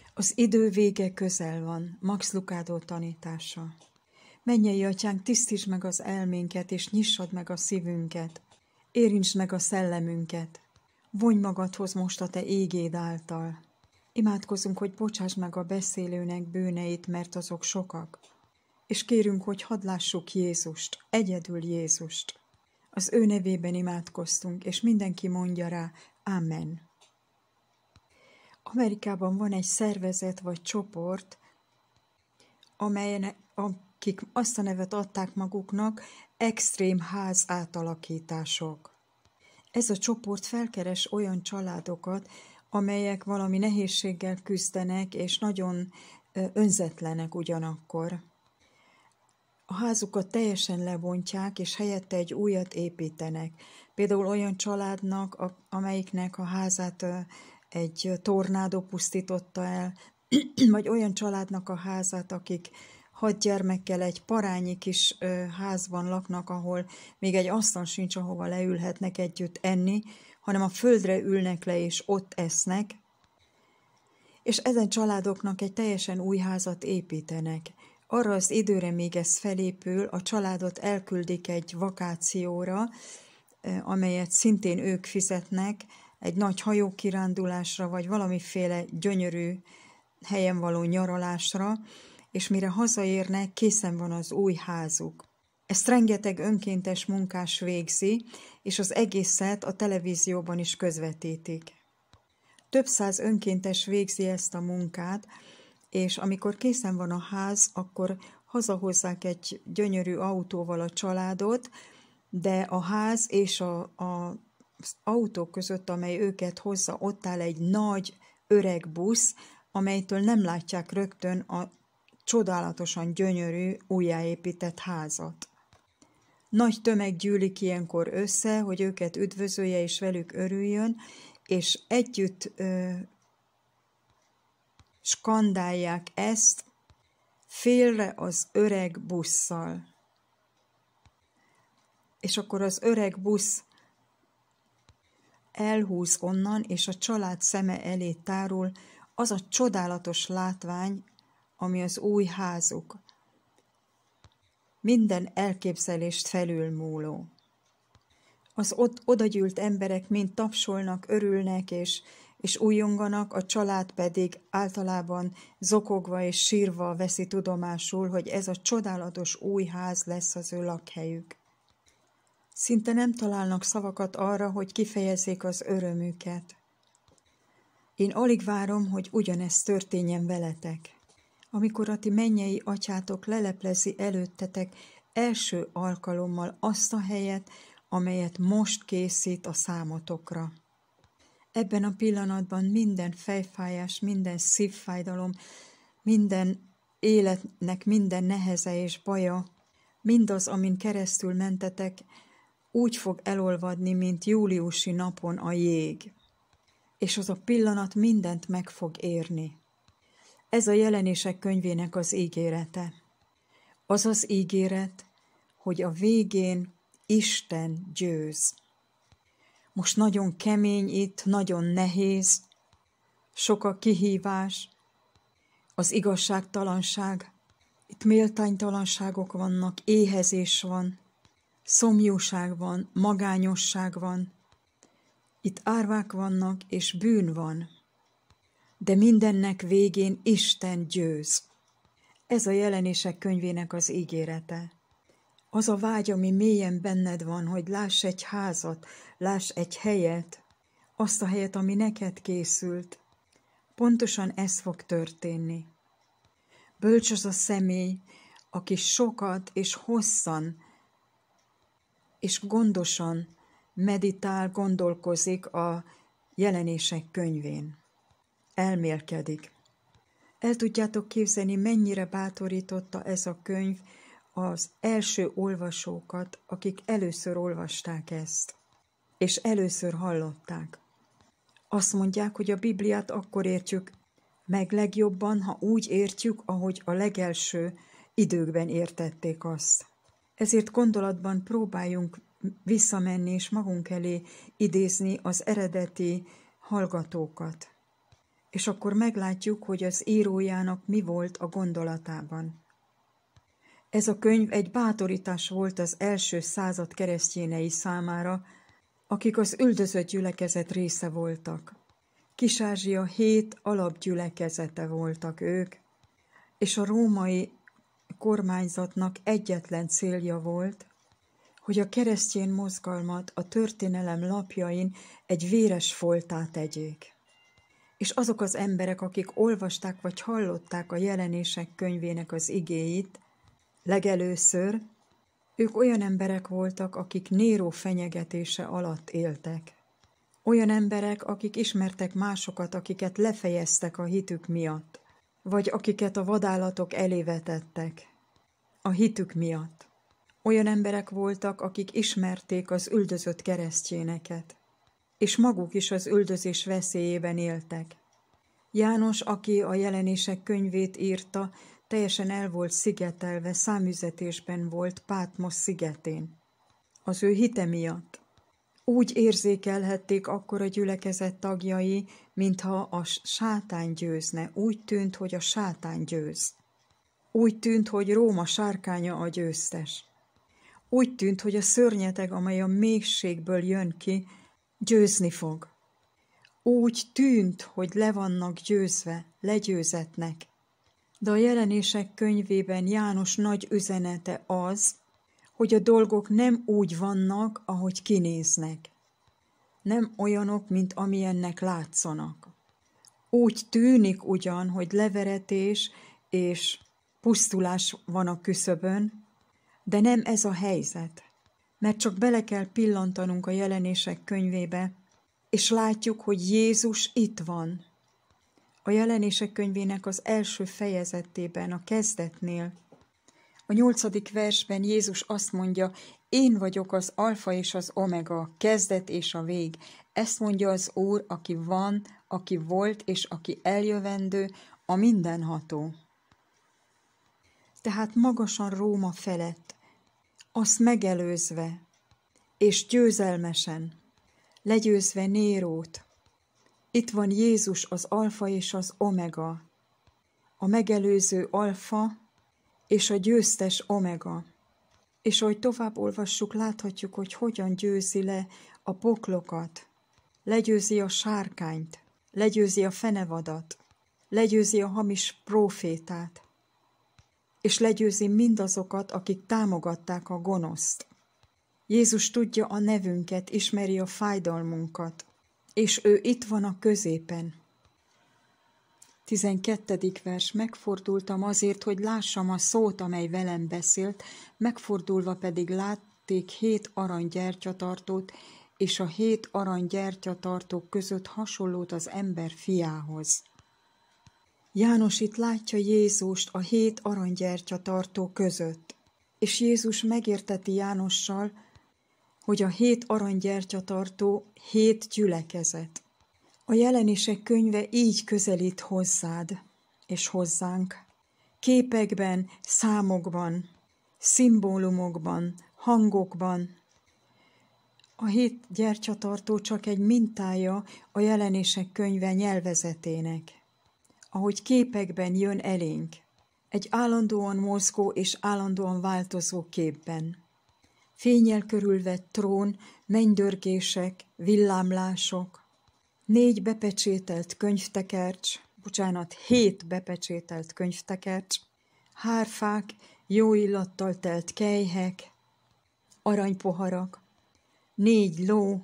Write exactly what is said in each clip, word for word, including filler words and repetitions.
Az idő vége közel van. Max Lucado tanítása. Mennyei Atyánk, tisztítsd meg az elménket, és nyissad meg a szívünket. Érintsd meg a szellemünket. Vonj magadhoz most a te ígéd által. Imádkozunk, hogy bocsáss meg a beszélőnek bűneit, mert azok sokak. És kérünk, hogy hadd lássuk Jézust, egyedül Jézust. Az ő nevében imádkoztunk, és mindenki mondja rá, Amen. Amerikában van egy szervezet vagy csoport, amelyen, akik azt a nevet adták maguknak, extrém ház átalakítások. Ez a csoport felkeres olyan családokat, amelyek valami nehézséggel küzdenek, és nagyon önzetlenek ugyanakkor. A házukat teljesen lebontják, és helyette egy újat építenek. Például olyan családnak, amelyiknek a házát egy tornádó pusztította el, vagy olyan családnak a házát, akik hat gyermekkel egy parányi kis házban laknak, ahol még egy asztal sincs, ahova leülhetnek együtt enni, hanem a földre ülnek le, és ott esznek. És ezen családoknak egy teljesen új házat építenek. Arra az időre, még ez felépül, a családot elküldik egy vakációra, amelyet szintén ők fizetnek, egy nagy hajókirándulásra, vagy valamiféle gyönyörű helyen való nyaralásra, és mire hazaérnek, készen van az új házuk. Ezt rengeteg önkéntes munkás végzi, és az egészet a televízióban is közvetítik. Több száz önkéntes végzi ezt a munkát, és amikor készen van a ház, akkor hazahozzák egy gyönyörű autóval a családot, de a ház és a, a, az autó között, amely őket hozza, ott áll egy nagy, öreg busz, amelytől nem látják rögtön a csodálatosan gyönyörű, újjáépített házat. Nagy tömeg gyűlik ilyenkor össze, hogy őket üdvözölje és velük örüljön, és együtt ö, skandálják ezt, félre az öreg busszal. És akkor az öreg busz elhúz onnan, és a család szeme elé tárul az a csodálatos látvány, ami az új házuk. Minden elképzelést felülmúló. Az ott odagyűlt emberek mind tapsolnak, örülnek és, és újonganak, a család pedig általában zokogva és sírva veszi tudomásul, hogy ez a csodálatos új ház lesz az ő lakhelyük. Szinte nem találnak szavakat arra, hogy kifejezzék az örömüket. Én alig várom, hogy ugyanezt történjen veletek. Amikor a ti mennyei atyátok leleplezi előttetek első alkalommal azt a helyet, amelyet most készít a számotokra. Ebben a pillanatban minden fejfájás, minden szívfájdalom, minden életnek minden neheze és baja, mindaz, amin keresztül mentetek, úgy fog elolvadni, mint júliusi napon a jég. És az a pillanat mindent meg fog érni. Ez a Jelenések könyvének az ígérete. Az az ígéret, hogy a végén Isten győz. Most nagyon kemény itt, nagyon nehéz, sok a kihívás, az igazságtalanság, itt méltánytalanságok vannak, éhezés van, szomjúság van, magányosság van, itt árvák vannak és bűn van, de mindennek végén Isten győz. Ez a Jelenések könyvének az ígérete. Az a vágy, ami mélyen benned van, hogy láss egy házat, láss egy helyet, azt a helyet, ami neked készült. Pontosan ez fog történni. Bölcs az a személy, aki sokat és hosszan és gondosan meditál, gondolkozik a Jelenések könyvén. Elmélkedik. El tudjátok képzelni, mennyire bátorította ez a könyv az első olvasókat, akik először olvasták ezt, és először hallották. Azt mondják, hogy a Bibliát akkor értjük meg legjobban, ha úgy értjük, ahogy a legelső időkben értették azt. Ezért gondolatban próbáljunk visszamenni és magunk elé idézni az eredeti hallgatókat. és akkor meglátjuk, hogy az írójának mi volt a gondolatában. Ez a könyv egy bátorítás volt az első század keresztjénei számára, akik az üldözött gyülekezet része voltak. Kis-Ázsia hét alapgyülekezete voltak ők, és a római kormányzatnak egyetlen célja volt, hogy a keresztény mozgalmat a történelem lapjain egy véres folttá tegyék. És azok az emberek, akik olvasták vagy hallották a Jelenések könyvének az igéit, legelőször, ők olyan emberek voltak, akik Néró fenyegetése alatt éltek. Olyan emberek, akik ismertek másokat, akiket lefejeztek a hitük miatt, vagy akiket a vadállatok elé vetettek a hitük miatt. Olyan emberek voltak, akik ismerték az üldözött keresztényeket, és maguk is az üldözés veszélyében éltek. János, aki a Jelenések könyvét írta, teljesen el volt szigetelve, számüzetésben volt Pátmos szigetén. Az ő hite miatt. Úgy érzékelhették akkor a gyülekezet tagjai, mintha a sátán győzne. Úgy tűnt, hogy a sátán győz. Úgy tűnt, hogy Róma sárkánya a győztes. Úgy tűnt, hogy a szörnyeteg, amely a mélységből jön ki, győzni fog. Úgy tűnt, hogy le vannak győzve, legyőzetnek. De a Jelenések könyvében János nagy üzenete az, hogy a dolgok nem úgy vannak, ahogy kinéznek. Nem olyanok, mint amilyennek látszanak. Úgy tűnik ugyan, hogy leveretés és pusztulás van a küszöbön, de nem ez a helyzet, mert csak bele kell pillantanunk a Jelenések könyvébe, és látjuk, hogy Jézus itt van. A Jelenések könyvének az első fejezetében, a kezdetnél, a nyolcadik versben Jézus azt mondja, én vagyok az alfa és az omega, kezdet és a vég. Ezt mondja az Úr, aki van, aki volt és aki eljövendő, a mindenható. Tehát magasan Róma felett, azt megelőzve, és győzelmesen, legyőzve Nérót. Itt van Jézus az alfa és az omega, a megelőző alfa és a győztes omega. És ahogy tovább olvassuk, láthatjuk, hogy hogyan győzi le a poklokat, legyőzi a sárkányt, legyőzi a fenevadat, legyőzi a hamis prófétát, és legyőzi mindazokat, akik támogatták a gonoszt. Jézus tudja a nevünket, ismeri a fájdalmunkat, és ő itt van a középen. tizenkettedik vers, megfordultam azért, hogy lássam a szót, amely velem beszélt, megfordulva pedig látték hét arany gyertyatartót, és a hét arany gyertyatartók között hasonlót az ember fiához. János itt látja Jézust a hét aranygyertyatartó között, és Jézus megérteti Jánossal, hogy a hét aranygyertyatartó hét gyülekezet. A Jelenések könyve így közelít hozzád és hozzánk. Képekben, számokban, szimbólumokban, hangokban. A hét gyertyatartó csak egy mintája a Jelenések könyve nyelvezetének, ahogy képekben jön elénk, egy állandóan mozgó és állandóan változó képben. Fénnyel körülvett trón, mennydörgések, villámlások, négy bepecsételt könyvtekercs, bocsánat, hét bepecsételt könyvtekercs, hárfák, jó illattal telt kelyhek, aranypoharak, négy ló,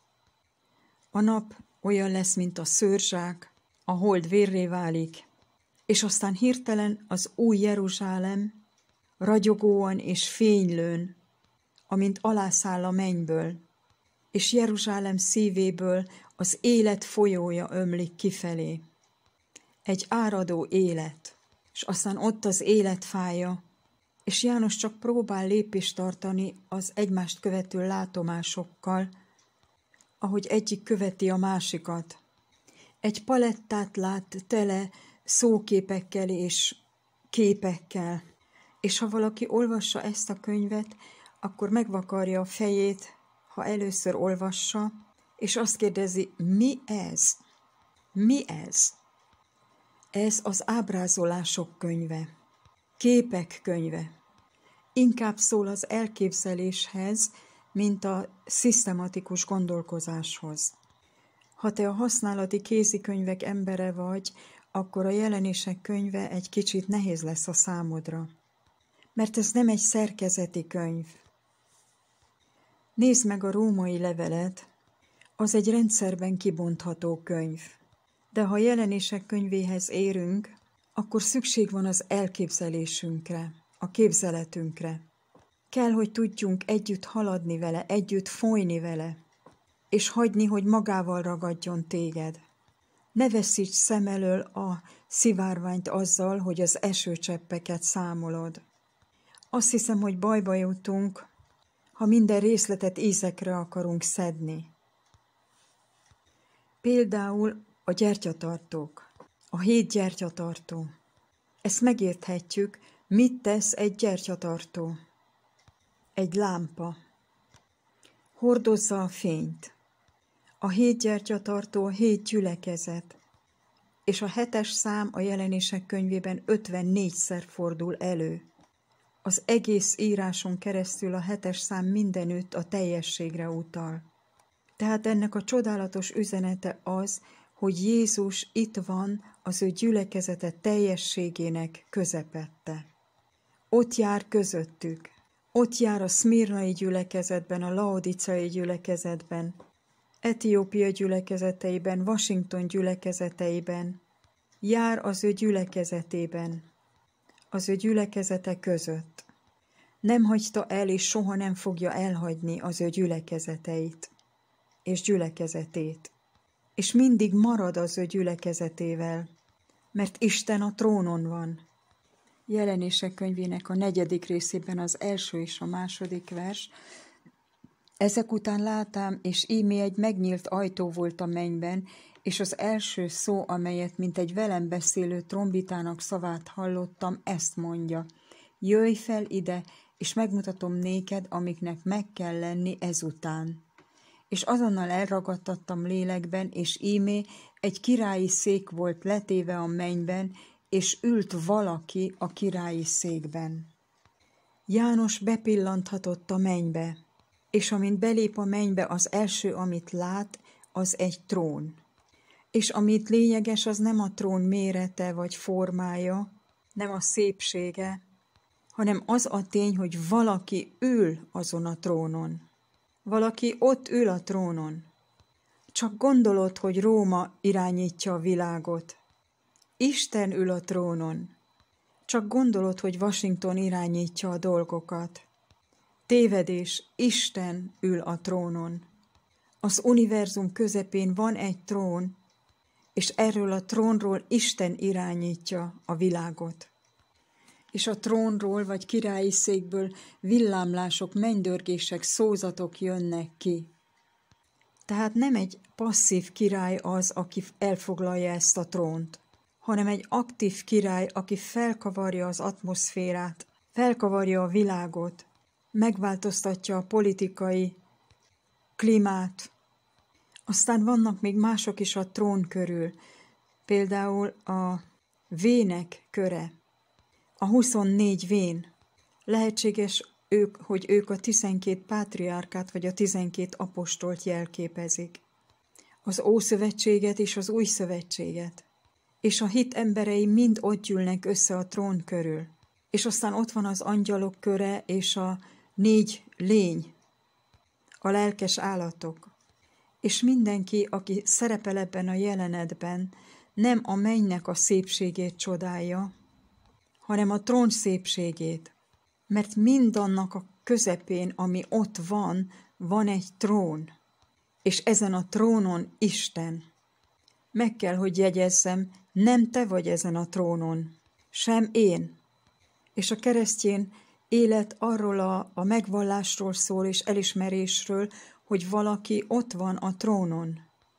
a nap olyan lesz, mint a szőrzsák, a hold vérré válik, és aztán hirtelen az új Jeruzsálem ragyogóan és fénylőn, amint alászáll a mennyből, és Jeruzsálem szívéből az élet folyója ömlik kifelé. Egy áradó élet, és aztán ott az életfája, és János csak próbál lépést tartani az egymást követő látomásokkal, ahogy egyik követi a másikat. Egy palettát lát tele szóképekkel és képekkel, és ha valaki olvassa ezt a könyvet, akkor megvakarja a fejét, ha először olvassa, és azt kérdezi, mi ez? Mi ez? Ez az ábrázolások könyve, képek könyve. Inkább szól az elképzeléshez, mint a szisztematikus gondolkozáshoz. Ha te a használati kézikönyvek embere vagy, akkor a Jelenések könyve egy kicsit nehéz lesz a számodra. Mert ez nem egy szerkezeti könyv. Nézd meg a római levelet, az egy rendszerben kibontható könyv. De ha a Jelenések könyvéhez érünk, akkor szükség van az elképzelésünkre, a képzeletünkre. Kell, hogy tudjunk együtt haladni vele, együtt folyni vele, és hagyni, hogy magával ragadjon téged. Ne veszíts szem elől a szivárványt azzal, hogy az esőcseppeket számolod. Azt hiszem, hogy bajba jutunk, ha minden részletet ízekre akarunk szedni. Például a gyertyatartók, a hét gyertyatartó. Ezt megérthetjük, mit tesz egy gyertyatartó. Egy lámpa. Hordozza a fényt. A hét gyertyatartó a hét gyülekezet, és a hetes szám a Jelenések könyvében ötvennégyszer fordul elő. Az egész íráson keresztül a hetes szám mindenütt a teljességre utal. Tehát ennek a csodálatos üzenete az, hogy Jézus itt van az ő gyülekezete teljességének közepette. Ott jár közöttük. Ott jár a szmirnai gyülekezetben, a laodicei gyülekezetben, Etiópia gyülekezeteiben, Washington gyülekezeteiben. Jár az ő gyülekezetében, az ő gyülekezete között. Nem hagyta el, és soha nem fogja elhagyni az ő gyülekezeteit és gyülekezetét. És mindig marad az ő gyülekezetével, mert Isten a trónon van. Jelenések könyvének a negyedik részében az első és a második vers. Ezek után látám, és íme egy megnyílt ajtó volt a mennyben, és az első szó, amelyet mint egy velem beszélő trombitának szavát hallottam, ezt mondja: jöjj fel ide, és megmutatom néked, amiknek meg kell lenni ezután. És azonnal elragadtattam lélekben, és ímé egy királyi szék volt letéve a mennyben, és ült valaki a királyi székben. János bepillanthatott a mennybe, és amint belép a mennybe, az első, amit lát, az egy trón. És amit lényeges, az nem a trón mérete vagy formája, nem a szépsége, hanem az a tény, hogy valaki ül azon a trónon. Valaki ott ül a trónon. Csak gondolod, hogy Róma irányítja a világot. Isten ül a trónon. Csak gondolod, hogy Washington irányítja a dolgokat. Tévedés, Isten ül a trónon. Az univerzum közepén van egy trón, és erről a trónról Isten irányítja a világot. És a trónról vagy királyi székből villámlások, mennydörgések, szózatok jönnek ki. Tehát nem egy passzív király az, aki elfoglalja ezt a trónt, hanem egy aktív király, aki felkavarja az atmoszférát, felkavarja a világot, megváltoztatja a politikai klímát. Aztán vannak még mások is a trón körül, például a vének köre, a huszonnégy vén. Lehetséges, ők, hogy ők a tizenkét pátriárkát vagy a tizenkét apostolt jelképezik, az Ószövetséget és az Új Szövetséget. És a hit emberei mind ott gyűlnek össze a trón körül. És aztán ott van az angyalok köre és a négy lény, a lelkes állatok. És mindenki, aki szerepel ebben a jelenetben, nem a mennynek a szépségét csodálja, hanem a trón szépségét. Mert mindannak a közepén, ami ott van, van egy trón. És ezen a trónon Isten. Meg kell, hogy jegyezzem, nem te vagy ezen a trónon, sem én. És a keresztény élet arról a, a megvallásról szól és elismerésről, hogy valaki ott van a trónon.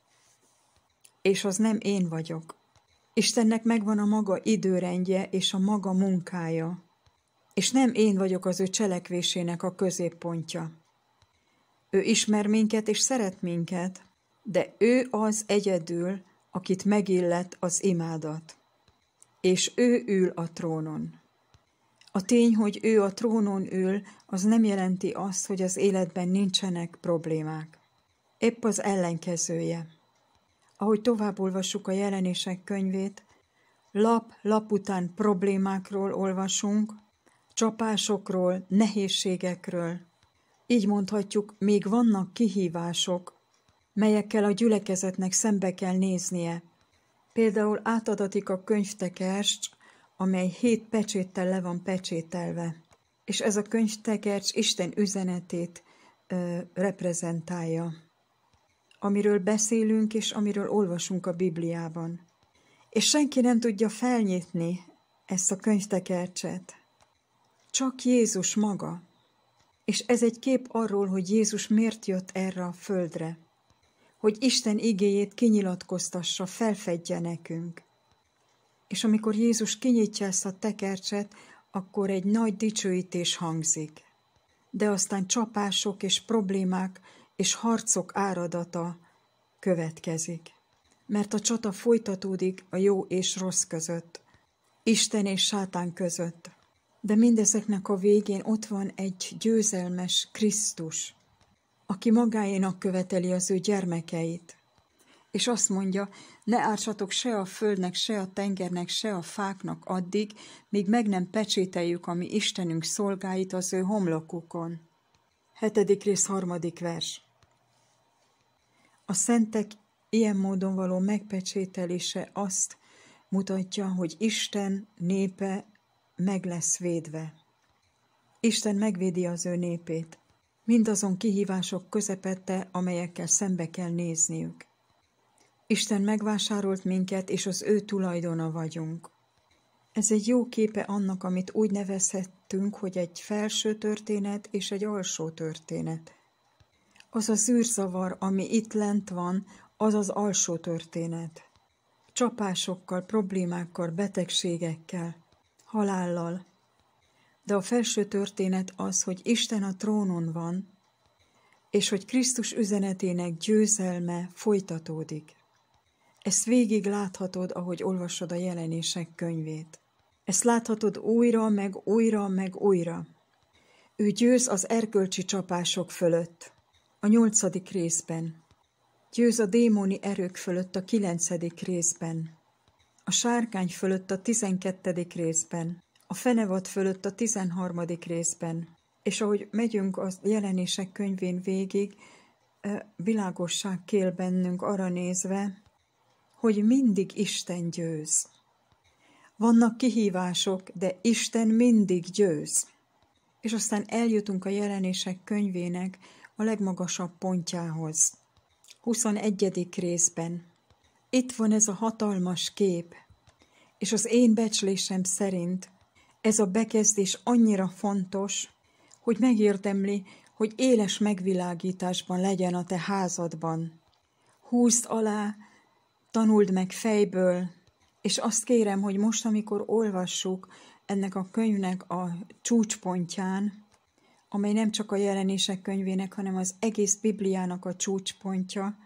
És az nem én vagyok. Istennek megvan a maga időrendje és a maga munkája. És nem én vagyok az ő cselekvésének a középpontja. Ő ismer minket és szeret minket, de ő az egyedül, akit megillet az imádat. és ő ül a trónon. A tény, hogy ő a trónon ül, az nem jelenti azt, hogy az életben nincsenek problémák. Épp az ellenkezője. Ahogy tovább olvassuk a Jelenések könyvét, lap-lap után problémákról olvasunk, csapásokról, nehézségekről. Így mondhatjuk, még vannak kihívások, melyekkel a gyülekezetnek szembe kell néznie. Például átadatik a könyvtekercs, amely hét pecséttel le van pecsételve, és ez a könyvtekercs Isten üzenetét ö, reprezentálja, amiről beszélünk és amiről olvasunk a Bibliában. És senki nem tudja felnyitni ezt a könyvtekercset, csak Jézus maga. És ez egy kép arról, hogy Jézus miért jött erre a földre, hogy Isten igéjét kinyilatkoztassa, felfedje nekünk. És amikor Jézus kinyitja ezt a tekercset, akkor egy nagy dicsőítés hangzik. De aztán csapások és problémák és harcok áradata következik. Mert a csata folytatódik a jó és rossz között, Isten és sátán között. De mindezeknek a végén ott van egy győzelmes Krisztus, aki magáénak követeli az ő gyermekeit. És azt mondja, ne ártsatok se a földnek, se a tengernek, se a fáknak addig, míg meg nem pecsételjük a mi Istenünk szolgáit az ő homlokukon. Hetedik rész, harmadik vers. A szentek ilyen módon való megpecsételése azt mutatja, hogy Isten népe meg lesz védve. Isten megvédi az ő népét, mindazon kihívások közepette, amelyekkel szembe kell nézniük. Isten megvásárolt minket, és az ő tulajdona vagyunk. Ez egy jó képe annak, amit úgy nevezhettünk, hogy egy felső történet és egy alsó történet. Az a zűrzavar, ami itt lent van, az az alsó történet. Csapásokkal, problémákkal, betegségekkel, halállal. De a felső történet az, hogy Isten a trónon van, és hogy Krisztus üzenetének győzelme folytatódik. Ezt végig láthatod, ahogy olvasod a Jelenések könyvét. Ezt láthatod újra, meg újra, meg újra. Ő győz az erkölcsi csapások fölött, a nyolcadik részben. Győz a démoni erők fölött a kilencedik részben. A sárkány fölött a tizenkettedik részben. A fenevad fölött a tizenharmadik részben. És ahogy megyünk a Jelenések könyvén végig, világosság kél bennünk arra nézve, hogy mindig Isten győz. Vannak kihívások, de Isten mindig győz. És aztán eljutunk a Jelenések könyvének a legmagasabb pontjához. huszonegyedik részben. Itt van ez a hatalmas kép, és az én becslésem szerint ez a bekezdés annyira fontos, hogy megérdemli, hogy éles megvilágításban legyen a te házadban. Húzd alá, tanuld meg fejből, és azt kérem, hogy most, amikor olvassuk ennek a könyvnek a csúcspontján, amely nem csak a Jelenések könyvének, hanem az egész Bibliának a csúcspontja,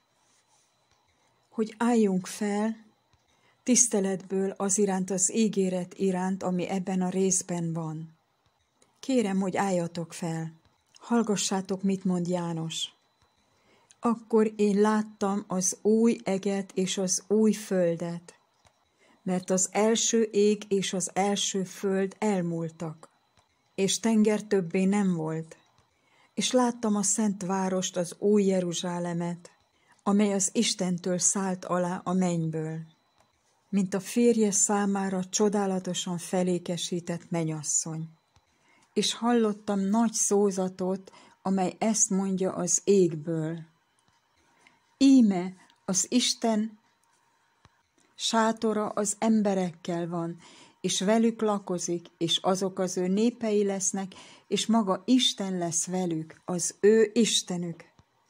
hogy álljunk fel tiszteletből az iránt, az ígéret iránt, ami ebben a részben van. Kérem, hogy álljatok fel, hallgassátok, mit mond János. Akkor én láttam az új eget és az új földet, mert az első ég és az első föld elmúltak, és tenger többé nem volt. És láttam a szent várost, az új Jeruzsálemet, amely az Istentől szállt alá a mennyből, mint a férje számára csodálatosan felékesített mennyasszony. És hallottam nagy szózatot, amely ezt mondja az égből. Íme az Isten sátora az emberekkel van, és velük lakozik, és azok az ő népei lesznek, és maga Isten lesz velük, az ő Istenük.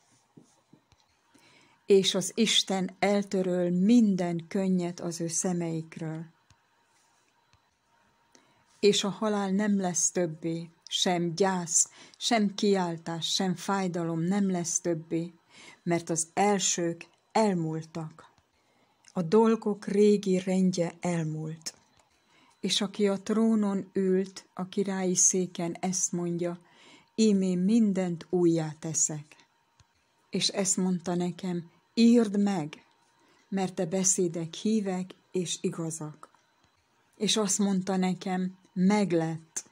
És az Isten eltöröl minden könnyet az ő szemeikről. És a halál nem lesz többé, sem gyász, sem kiáltás, sem fájdalom nem lesz többé, mert az elsők elmúltak. A dolgok régi rendje elmúlt. és aki a trónon ült, a királyi széken ezt mondja, ímé mindent újjá teszek. És ezt mondta nekem, írd meg, mert te beszédek hívek és igazak. És azt mondta nekem, meglett.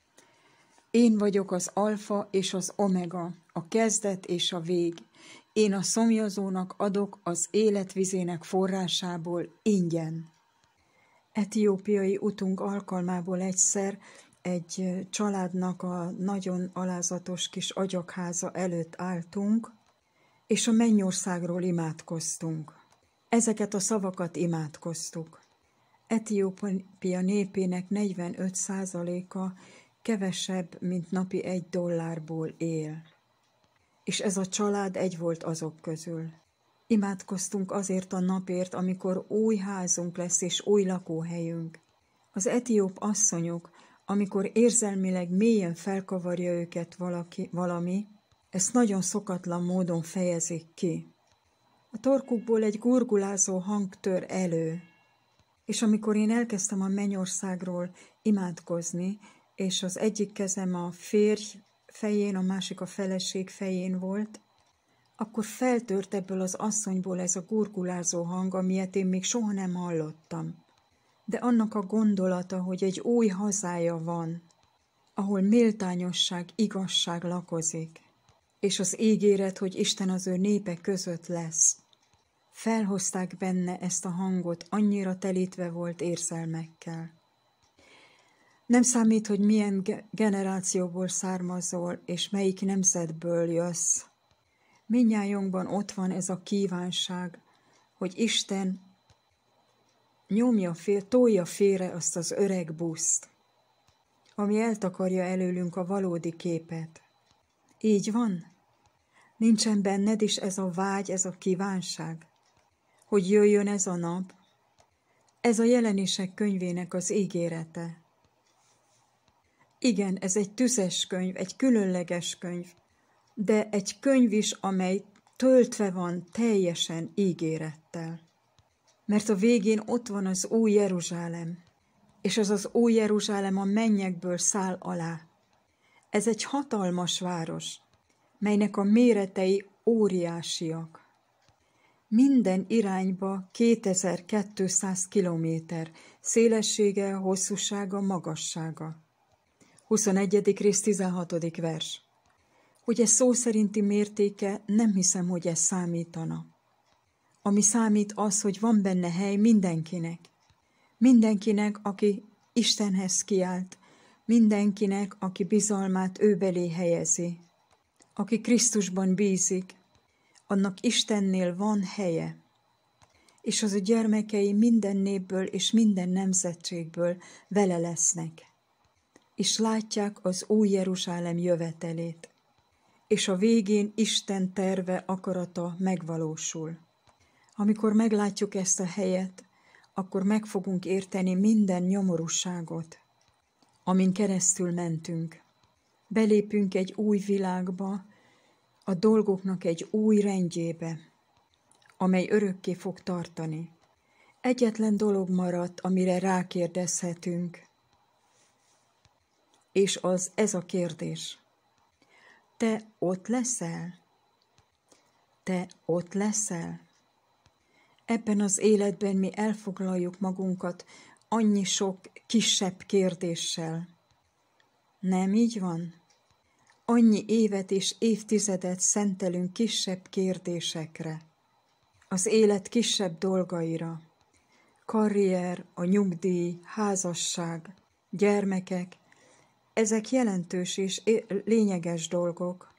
Én vagyok az alfa és az omega, a kezdet és a vég. Én a szomjazónak adok az életvizének forrásából ingyen. Etiópiai utunk alkalmából egyszer egy családnak a nagyon alázatos kis agyagháza előtt álltunk, és a mennyországról imádkoztunk. Ezeket a szavakat imádkoztuk. Etiópia népének negyvenöt százaléka kevesebb, mint napi egy dollárból él. És ez a család egy volt azok közül. Imádkoztunk azért a napért, amikor új házunk lesz és új lakóhelyünk. Az etióp asszonyok, amikor érzelmileg mélyen felkavarja őket valaki, valami, ezt nagyon szokatlan módon fejezik ki. A torkukból egy gurgulázó hang tör elő, és amikor én elkezdtem a mennyországról imádkozni, és az egyik kezem a férj fején, a másik a feleség fején volt, akkor feltört ebből az asszonyból ez a gurgulázó hang, amilyet én még soha nem hallottam. De annak a gondolata, hogy egy új hazája van, ahol méltányosság, igazság lakozik, és az ígéret, hogy Isten az ő népe között lesz. Felhozták benne ezt a hangot, annyira telítve volt érzelmekkel. Nem számít, hogy milyen generációból származol, és melyik nemzetből jössz. Mindnyájunkban ott van ez a kívánság, hogy Isten nyomja fél, tolja félre azt az öreg buszt, ami eltakarja előlünk a valódi képet. Így van? Nincsen benned is ez a vágy, ez a kívánság, hogy jöjjön ez a nap? Ez a Jelenések könyvének az ígérete. Igen, ez egy tüzes könyv, egy különleges könyv, de egy könyv is, amely töltve van teljesen ígérettel. Mert a végén ott van az új Jeruzsálem, és az az új Jeruzsálem a mennyekből száll alá. Ez egy hatalmas város, melynek a méretei óriásiak. Minden irányba kétezer-kétszáz kilométer, szélessége, hosszúsága, magassága. huszonegyedik rész, tizenhatodik vers. Hogy ez szó szerinti mértéke, nem hiszem, hogy ez számítana. Ami számít az, hogy van benne hely mindenkinek. Mindenkinek, aki Istenhez kiált, mindenkinek, aki bizalmát ő belé helyezi, aki Krisztusban bízik, annak Istennél van helye, és az a gyermekei minden népből és minden nemzetségből vele lesznek, és látják az új Jeruzsálem jövetelét, és a végén Isten terve, akarata megvalósul. Amikor meglátjuk ezt a helyet, akkor meg fogunk érteni minden nyomorúságot, amin keresztül mentünk. Belépünk egy új világba, a dolgoknak egy új rendjébe, amely örökké fog tartani. Egyetlen dolog maradt, amire rákérdezhetünk, és az ez a kérdés. Te ott leszel? Te ott leszel? Ebben az életben mi elfoglaljuk magunkat annyi sok kisebb kérdéssel. Nem így van? Annyi évet és évtizedet szentelünk kisebb kérdésekre, az élet kisebb dolgaira. Karrier, a nyugdíj, házasság, gyermekek, ezek jelentős és lényeges dolgok.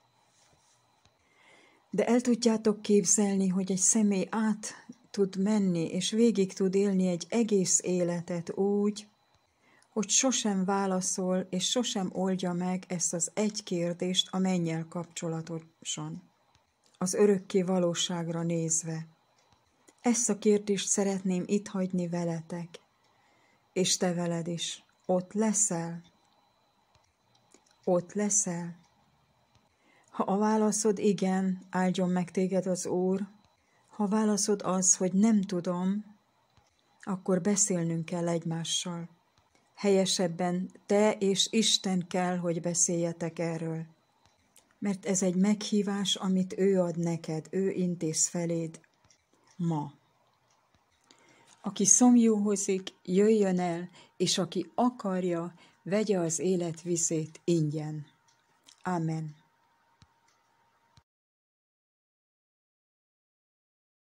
De el tudjátok képzelni, hogy egy személy át tud menni, és végig tud élni egy egész életet úgy, hogy sosem válaszol, és sosem oldja meg ezt az egy kérdést a mennyel kapcsolatosan, az örökké valóságra nézve. Ezt a kérdést szeretném itt hagyni veletek, és te veled is. Ott leszel? Ott leszel? Ha a válaszod igen, áldjon meg téged az Úr. Ha a válaszod az, hogy nem tudom, akkor beszélnünk kell egymással. helyesebben te és Isten kell, hogy beszéljetek erről. Mert ez egy meghívás, amit ő ad neked, ő intéz feléd ma. Aki szomjúhozik, jöjjön el, és aki akarja, vegye az élet vizét ingyen. Ámen.